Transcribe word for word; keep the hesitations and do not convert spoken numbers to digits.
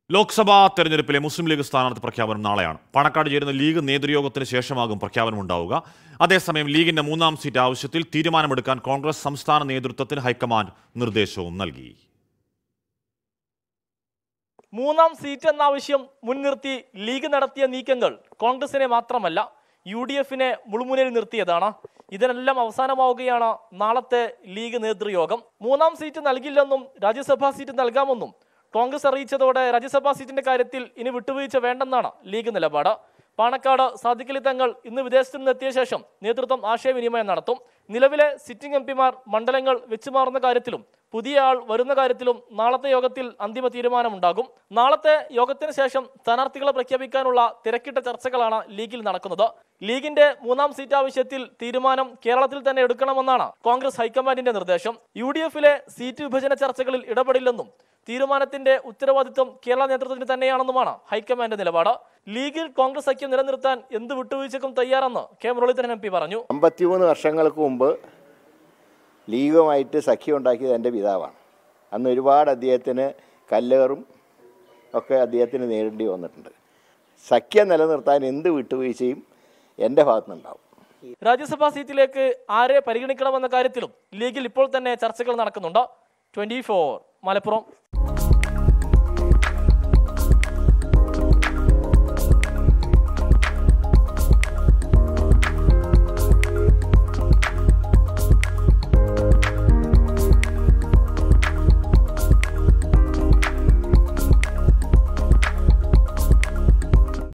ലോക്സഭാ തെരഞ്ഞെടുപ്പിലെ മുസ്ലിം ലീഗ് സ്ഥാനാർത്ഥി പ്രഖ്യാപനം നാളെയാണ്. പാണക്കാട് ചേരുന്ന ലീഗ് നേതൃയോഗത്തിന് ശേഷമാകും പ്രഖ്യാപനം ഉണ്ടാവുക. അതേസമയം ലീഗിന്റെ മൂന്നാം സീറ്റ് ആവശ്യത്തിൽ തീരുമാനമെടുക്കാൻ കോൺഗ്രസ് സംസ്ഥാന നേതൃത്വത്തിന് ഹൈക്കമാൻഡ് നിർദ്ദേശവും നൽകി. മൂന്നാം സീറ്റ് എന്ന ആവശ്യം മുൻനിർത്തി ലീഗ് നടത്തിയ നീക്കങ്ങൾ കോൺഗ്രസിനെ മാത്രമല്ല യു ഡി എഫിനെ മുൾമുനയിൽ നിർത്തിയതാണ്. ഇതിനെല്ലാം അവസാനമാവുകയാണ് നാളത്തെ ലീഗ് നേതൃയോഗം. മൂന്നാം സീറ്റ് നൽകില്ലെന്നും രാജ്യസഭാ സീറ്റ് നൽകാമെന്നും കോൺഗ്രസ് അറിയിച്ചതോടെ രാജ്യസഭാ സീറ്റിന്റെ കാര്യത്തിൽ ഇനി വിട്ടുവീഴ്ച വേണ്ടെന്നാണ് ലീഗ് നിലപാട്. പാണക്കാട് സാദിഖ് അലി തങ്ങൾ ഇന്ന് വിദേശത്ത് നിന്നെത്തിയ ശേഷം നേതൃത്വം ആശയവിനിമയം നടത്തും. നിലവിലെ സിറ്റിംഗ് എം പിമാർ മണ്ഡലങ്ങൾ വെച്ചുമാറുന്ന കാര്യത്തിലും പുതിയ ആൾ വരുന്ന കാര്യത്തിലും നാളത്തെ യോഗത്തിൽ അന്തിമ തീരുമാനമുണ്ടാകും. നാളത്തെ യോഗത്തിന് ശേഷം സ്ഥാനാർത്ഥികളെ പ്രഖ്യാപിക്കാനുള്ള തിരക്കിട്ട ചർച്ചകളാണ് ലീഗിൽ നടക്കുന്നത്. ലീഗിന്റെ മൂന്നാം സീറ്റ് ആവശ്യത്തിൽ തീരുമാനം കേരളത്തിൽ തന്നെ എടുക്കണമെന്നാണ് കോൺഗ്രസ് ഹൈക്കമാൻഡിന്റെ നിർദ്ദേശം. യു ഡി എഫിലെ സീറ്റ് വിഭജന ചർച്ചകളിൽ ഇടപെടില്ലെന്നും തീരുമാനത്തിന്റെ ഉത്തരവാദിത്വം കേരള നേതൃത്വത്തിന് തന്നെയാണെന്നുമാണ് ഹൈക്കമാൻഡ് നിലപാട്. ലീഗിൽ കോൺഗ്രസ് സഖ്യം നിലനിർത്താൻ എന്ത് വിട്ടുവീഴ്ചക്കും തയ്യാറെന്ന് കെ മുരളീധരൻ എം പി പറഞ്ഞു. അമ്പത്തിമൂന്ന് വർഷങ്ങൾക്ക് മുമ്പ് ലീഗുമായിട്ട് സഖ്യം ഉണ്ടാക്കിയത് എൻ്റെ പിതാവാണ്. അന്ന് ഒരുപാട് അദ്ദേഹത്തിന് കല്ലേറും ഒക്കെ അദ്ദേഹത്തിന് നേരിടേണ്ടി വന്നിട്ടുണ്ട്. സഖ്യം നിലനിർത്താൻ എന്ത് വിട്ടുവീഴ്ചയും എൻ്റെ ഭാഗത്തുനിന്നുണ്ടാവും. രാജ്യസഭാ സീറ്റിലേക്ക് ആരെ പരിഗണിക്കണമെന്ന കാര്യത്തിലും ലീഗിൽ ഇപ്പോൾ തന്നെ ചർച്ചകൾ നടക്കുന്നുണ്ട്. Twenty four Malappuram.